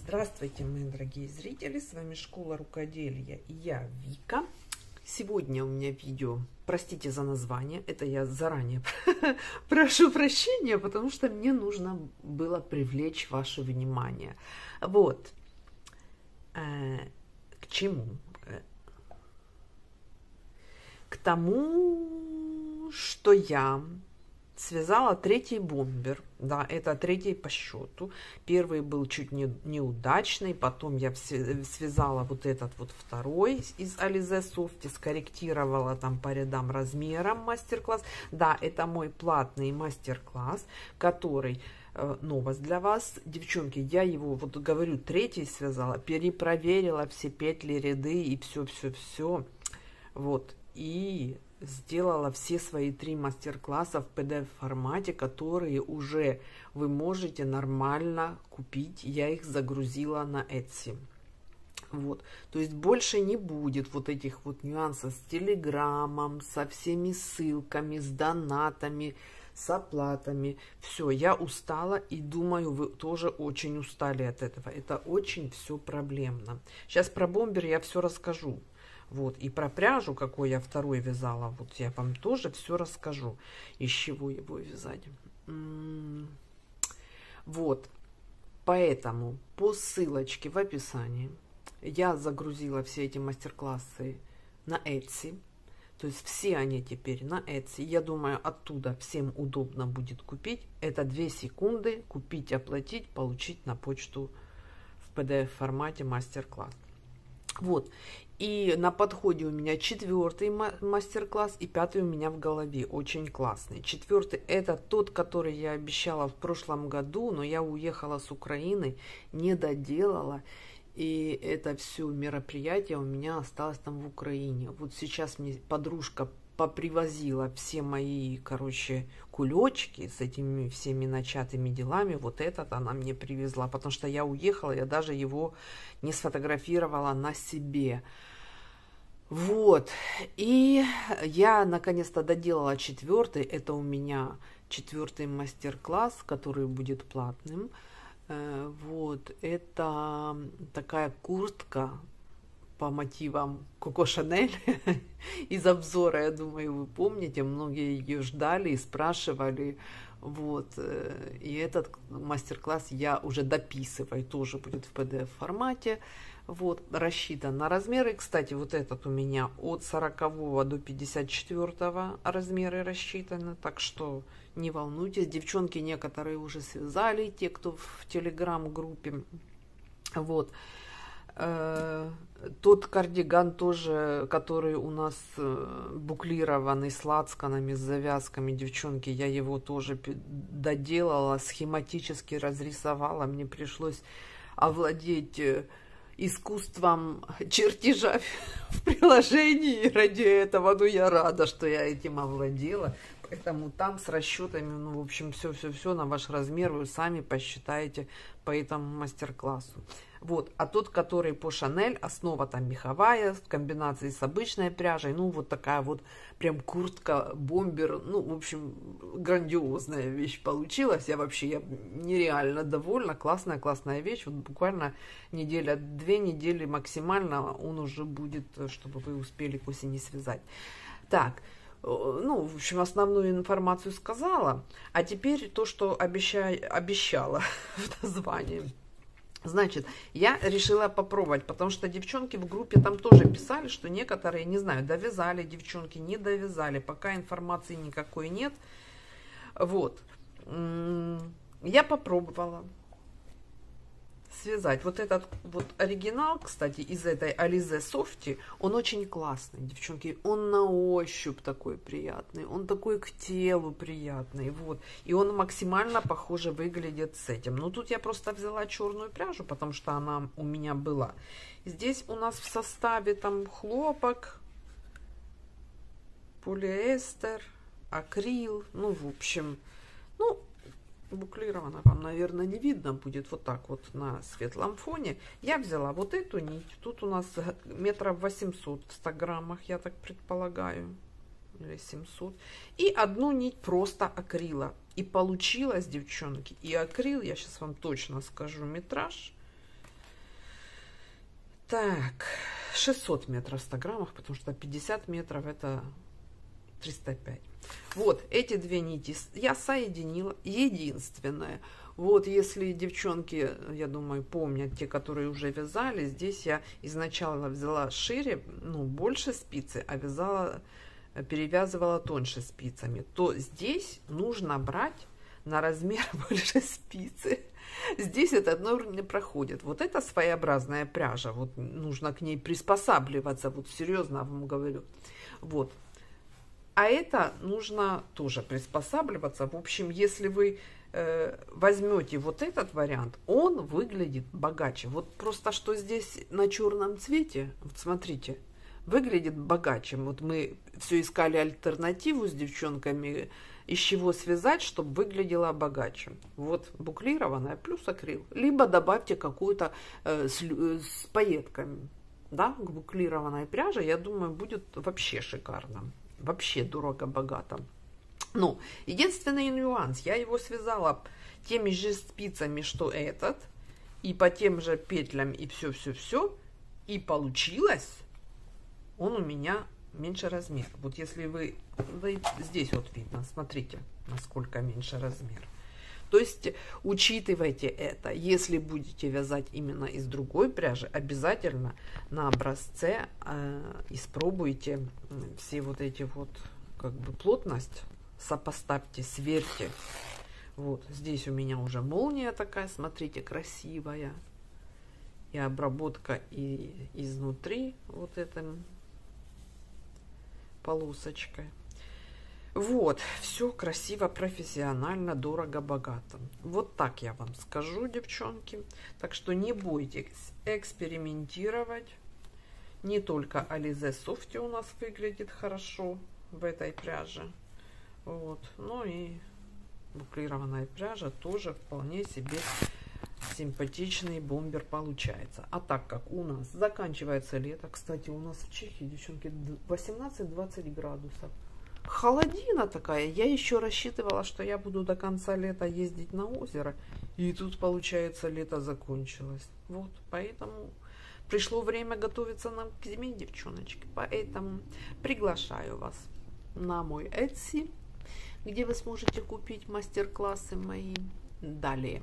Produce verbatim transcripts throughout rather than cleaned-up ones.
Здравствуйте, мои дорогие зрители, с вами Школа Рукоделия и я, Вика. Сегодня у меня видео, простите за название, это я заранее прошу прощения, потому что мне нужно было привлечь ваше внимание. Вот, к чему? К тому, что я связала третий бомбер. Да, это третий по счету. Первый был чуть не неудачный, потом я связала вот этот вот второй из Alize Soft, скорректировала там по рядам размером мастер-класс. Да, это мой платный мастер-класс, который э, новость для вас, девчонки. Я его, вот говорю, третий связала, перепроверила все петли, ряды и все-все-все. Вот, и сделала все свои три мастер-класса в пи ди эф формате, которые уже вы можете нормально купить. Я их загрузила на Etsy. Вот, то есть больше не будет вот этих вот нюансов с телеграммом, со всеми ссылками, с донатами, с оплатами. Все, я устала и думаю, вы тоже очень устали от этого. Это очень все проблемно. Сейчас про бомбер я все расскажу. Вот, и про пряжу, какой я второй вязала, вот я вам тоже все расскажу, из чего его вязать. М-м-м. Вот, поэтому по ссылочке в описании я загрузила все эти мастер-классы на Etsy. То есть все они теперь на Etsy. Я думаю, оттуда всем удобно будет купить. Это две секунды, купить, оплатить, получить на почту в пи ди эф формате мастер-класс. Вот, и на подходе у меня четвертый мастер-класс и пятый у меня в голове, очень классный. Четвертый это тот, который я обещала в прошлом году, но я уехала с Украины, не доделала, и это все мероприятие у меня осталось там в Украине. Вот сейчас мне подружка попривозила все мои, короче, кулечки с этими всеми начатыми делами. Вот этот она мне привезла, потому что я уехала, я даже его не сфотографировала на себе. Вот, и я наконец-то доделала четвертый. Это у меня четвертый мастер-класс, который будет платным. Вот, это такая куртка по мотивам Коко Шанель из обзора, я думаю, вы помните, многие ее ждали и спрашивали, вот, и этот мастер-класс я уже дописываю, тоже будет в пи ди эф формате, вот, рассчитан на размеры, кстати, вот этот у меня от сорокового до пятьдесят четвёртого размеры рассчитаны, так что не волнуйтесь, девчонки некоторые уже связали, те, кто в телеграм-группе, вот. Тот кардиган тоже, который у нас буклированный с лацканами, с завязками, девчонки, я его тоже доделала, схематически разрисовала. Мне пришлось овладеть искусством чертежа в приложении ради этого. Ну, я рада, что я этим овладела. Поэтому там с расчетами, ну, в общем, все-все-все на ваш размер вы сами посчитаете по этому мастер-классу. Вот, а тот, который по Шанель, основа там меховая, в комбинации с обычной пряжей, ну, вот такая вот прям куртка, бомбер, ну, в общем, грандиозная вещь получилась. Я вообще я нереально довольна, классная, классная вещь. Вот буквально неделя, две недели максимально он уже будет, чтобы вы успели к осени связать. Так. Ну, в общем, основную информацию сказала. А теперь то, что обещай, обещала в названии. Значит, я решила попробовать, потому что девчонки в группе там тоже писали, что некоторые, не знаю, довязали девчонки, не довязали. Пока информации никакой нет. Вот. Я попробовала связать. Вот этот вот оригинал, кстати, из этой Alize Soft, он очень классный, девчонки. Он на ощупь такой приятный, он такой к телу приятный, вот. И он максимально похоже выглядит с этим. Но тут я просто взяла черную пряжу, потому что она у меня была. Здесь у нас в составе там хлопок, полиэстер, акрил, ну, в общем, ну, буклировано вам, наверное, не видно будет вот так вот на светлом фоне. Я взяла вот эту нить. Тут у нас метров восемьсот в ста граммах, я так предполагаю, или семьсот. И одну нить просто акрила. И получилось, девчонки, и акрил, я сейчас вам точно скажу метраж. Так, шестьсот метров в ста граммах, потому что пятьдесят метров это триста пять. Вот эти две нити я соединила. Единственное, вот если девчонки, я думаю, помнят, те, которые уже вязали, здесь я изначально взяла шире, ну, больше спицы, а вязала, перевязывала тоньше спицами, то здесь нужно брать на размер больше спицы. Здесь этот норм не проходит. Вот это своеобразная пряжа, вот нужно к ней приспосабливаться, вот серьезно вам говорю. Вот. А это нужно тоже приспосабливаться. В общем, если вы э, возьмете вот этот вариант, он выглядит богаче. Вот просто что здесь на черном цвете, вот смотрите, выглядит богаче. Вот мы все искали альтернативу с девчонками, из чего связать, чтобы выглядело богаче. Вот буклированная плюс акрил. Либо добавьте какую-то э, с, с пайетками, да, к буклированной пряже, я думаю, будет вообще шикарно. Вообще дорого-богато. Ну, единственный нюанс, я его связала теми же спицами, что этот, и по тем же петлям, и все-все-все, и получилось он у меня меньше размер. Вот если вы, да и здесь вот видно, смотрите, насколько меньше размер. То есть учитывайте это. Если будете вязать именно из другой пряжи, обязательно на образце э, испробуйте все вот эти вот, как бы, плотность, сопоставьте, сверьте. Вот здесь у меня уже молния такая, смотрите, красивая. И обработка и изнутри вот этим полосочкой. Вот, все красиво, профессионально, дорого, богато. Вот так я вам скажу, девчонки. Так что не бойтесь экспериментировать. Не только Alize Softy у нас выглядит хорошо в этой пряже. Вот, ну и буклированная пряжа тоже вполне себе симпатичный бомбер получается. А так как у нас заканчивается лето, кстати, у нас в Чехии, девчонки, восемнадцать-двадцать градусов. Холодина такая. Я еще рассчитывала, что я буду до конца лета ездить на озеро. И тут, получается, лето закончилось. Вот, поэтому пришло время готовиться нам к зиме, девчоночки. Поэтому приглашаю вас на мой Etsy, где вы сможете купить мастер-классы мои. Далее.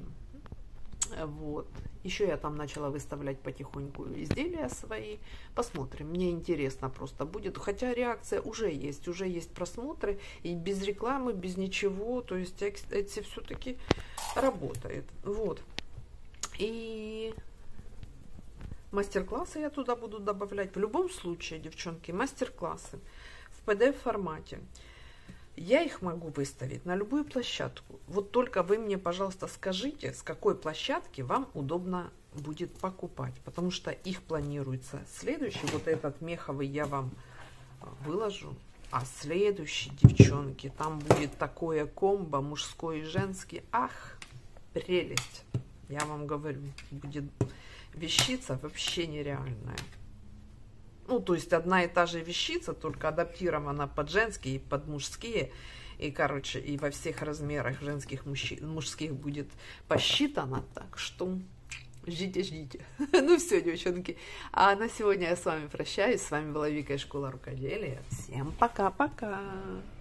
Вот. Еще я там начала выставлять потихоньку изделия свои. Посмотрим. Мне интересно просто будет. Хотя реакция уже есть. Уже есть просмотры. И без рекламы, без ничего. То есть Etsy все-таки работает. Вот. И мастер-классы я туда буду добавлять. В любом случае, девчонки, мастер-классы в пи ди эф формате. Я их могу выставить на любую площадку. Вот только вы мне, пожалуйста, скажите, с какой площадки вам удобно будет покупать. Потому что их планируется следующий. Вот этот меховый я вам выложу. А следующий, девчонки, там будет такое комбо, мужской и женский. Ах, прелесть. Я вам говорю, будет вещица вообще нереальная. Ну, то есть одна и та же вещица, только адаптирована под женские и под мужские. И, короче, и во всех размерах женских, мужчин, мужских будет посчитано. Так что ждите, ждите. Ну все, девчонки. А на сегодня я с вами прощаюсь. С вами была Вика из Школы Рукоделия. Всем пока-пока.